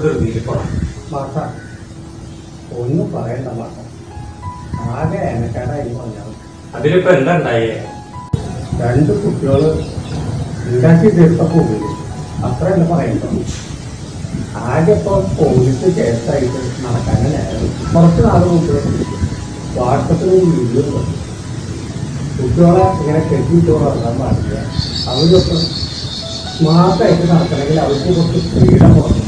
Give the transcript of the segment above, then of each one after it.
ധൃതിയിൽ പോണം. മാസ ഒന്നും പറയണ്ട മാസ, ആകെ എനക്കാടായി പറഞ്ഞാൽ. അതിലിപ്പോ എന്താ ഉണ്ടായേ? 2 കുട്ടികള് ഉണ്ടാക്കി തീർത്ത പോകില്ല, അത്ര എന്താ പറയണ്ടോ. ആകെ ഇപ്പൊ പോലീസ് കേസായിട്ട് നടക്കാനും നേരം. കുറച്ച് നാള് മുമ്പ് വാട്സപ്പിൽ ഒരു വീഡിയോ ഉണ്ട്. കുട്ടികളെ ഇങ്ങനെ കെട്ടിയിട്ട് വളർത്താൻ പാടില്ല, അവരൊക്കെ സ്മാർട്ടായിട്ട് നടക്കണമെങ്കിൽ അവർക്ക് കുറച്ച് ഫ്രീഡം കൊടുക്കണം.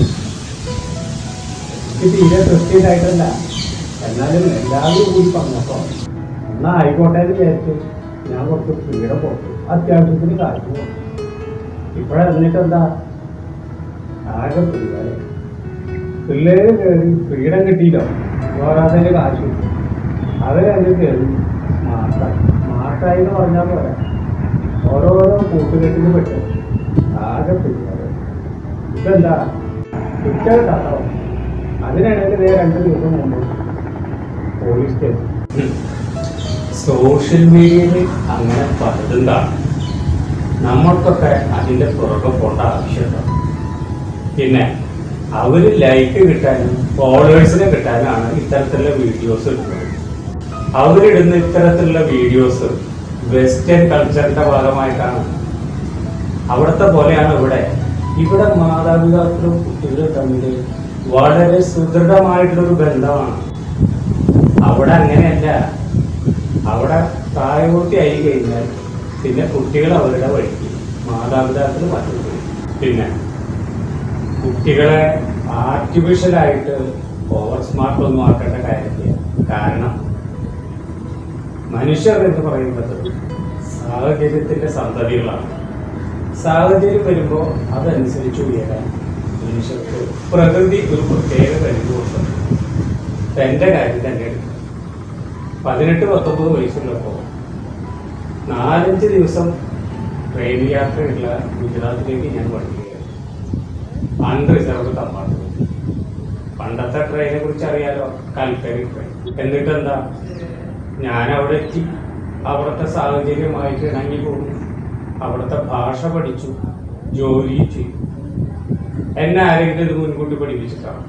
ഇത് തീരെ കൃത്യമായിട്ടല്ല, എന്നാലും എല്ലാവരും കൂടി പറഞ്ഞപ്പോൾ എന്നാൽ ആയിക്കോട്ടെ എന്ന് വിചാരിച്ചു ഞാൻ കുറച്ച് ഫ്രീഡം കൊടുത്തു. അത്യാവശ്യത്തിന് കാശ് കൊടുത്തു. ഇപ്പോഴറിഞ്ഞിട്ടെന്താ, ആകെ പിള്ളേര് കയറി ഫ്രീഡം കിട്ടിയില്ലോ, പോരാത്തതിന് കാശ് കിട്ടി. അവരതിൽ കയറി സ്മാർട്ടായി എന്ന് പറഞ്ഞാൽ പോലെ ഓരോരോ കൂട്ടുകെട്ടിന് പെട്ടു. ആകെ പിള്ളേർ ഇതെന്താ കുറ്റം കേട്ടോ. അതിനിടയിൽ 2 ദിവസം മുമ്പ് പോലീസ് സ്റ്റേഷൻ. സോഷ്യൽ മീഡിയയിൽ അങ്ങനെ പലതുണ്ടാണ്. നമ്മൾക്കൊക്കെ അതിൻ്റെ പുറകെ പോകേണ്ട ആവശ്യമുണ്ടോ? പിന്നെ അവര് ലൈക്ക് കിട്ടാനും ഫോളോവേഴ്സിനെ കിട്ടാനാണ് ഇത്തരത്തിലുള്ള വീഡിയോസ് ഇടുന്നത്. അവരിടുന്ന ഇത്തരത്തിലുള്ള വീഡിയോസ് വെസ്റ്റേൺ കൾച്ചറിന്റെ ഭാഗമായിട്ടാണ്. അവിടുത്തെ പോലെയാണ് ഇവിടെ മാതാപിതാക്കളും കുട്ടികളും തമ്മിൽ വളരെ സുദൃഢമായിട്ടുള്ളൊരു ബന്ധമാണ്. അവിടെ അങ്ങനെയല്ല. അവിടെ പ്രായപൂർത്തിയായി കഴിഞ്ഞാൽ പിന്നെ കുട്ടികൾ അവരുടെ വഴിക്ക്, മാതാപിതാക്കൾ മറ്റൊരു വഴി. പിന്നെ കുട്ടികളെ ആർട്ടിഫിഷ്യലായിട്ട് ഓവർ സ്മാർട്ട് ഒന്നും ആക്കേണ്ട കാര്യമില്ല. കാരണം മനുഷ്യർ എന്ന് പറയുന്നത് സാഹചര്യത്തിന്റെ സന്തതികളാണ്. സാഹചര്യം വരുമ്പോൾ അതനുസരിച്ച് ഉയരാൻ മനുഷ്യർക്ക് പ്രകൃതി ഒരു പ്രത്യേക കഴിവ് കൊടുക്കുന്നു. എൻ്റെ കാര്യം തന്നെ എടുക്കും. 18-19 വയസ്സുള്ളപ്പോൾ 4-5 ദിവസം ട്രെയിൻ യാത്രയുള്ള ഗുജറാത്തിലേക്ക് ഞാൻ പഠിക്കുകയായിരുന്നു. Unreserved compartment. പണ്ടത്തെ ട്രെയിനെ കുറിച്ച് അറിയാലോ, കൽക്കരി ട്രെയിൻ. എന്നിട്ടെന്താ, ഞാൻ അവിടെ എത്തി. അവിടുത്തെ സാഹചര്യമായിട്ട് ഇണങ്ങി പോകുന്നു. അവിടുത്തെ ഭാഷ പഠിച്ചു, ജോലി ചെയ്തു. എന്നെ ആരെങ്കിലും ഇത് മുൻകൂട്ടി പഠിപ്പിച്ചിട്ടാണ്.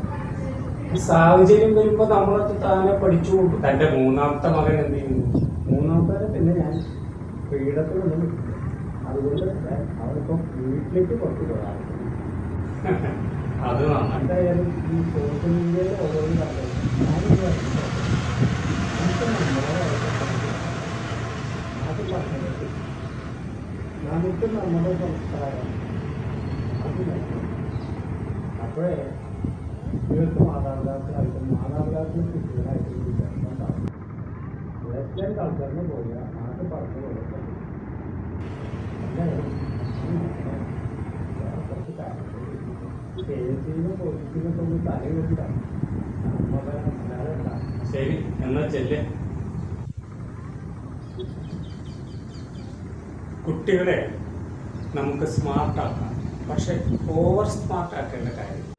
സാഹചര്യം വരുമ്പോൾ നമ്മളത് താനെ പഠിച്ചു കൊടുക്കും. തൻ്റെ 3ാമത്തെ മകൻ എന്ത് ചെയ്യുന്നു? 3ാമത്തെ പിന്നെ ഞാൻ ഫ്രീഡത്തിനൊന്നും കിട്ടില്ല. അതുകൊണ്ട് അവരിപ്പോൾ വീട്ടിലേക്ക് പുറത്തു പോകാം. അത് എന്തായാലും ഈ സോഷ്യൽ മീഡിയയിൽ ഓരോന്നും നമുക്ക് നമ്മുടെ സംസ്കാരം അപ്പോഴേ ഇവർക്ക് മാതാപിതാക്കൾ കുട്ടികളായിട്ടും ഉണ്ടാവും. വെസ്റ്റേൺ കൾച്ചറിന് പോവുക, നാട്ടിൽ പറഞ്ഞു പോവുക. കുറച്ച് പോലീസിനൊക്കെ ഒന്ന് തലയിട്ടാണ്. ശരി, എന്നാ ചെല്ല്. കുട്ടികളെ നമുക്ക് സ്മാർട്ടാക്കാം, പക്ഷെ ഓവർ സ്മാർട്ട് ആക്കേണ്ട കാര്യം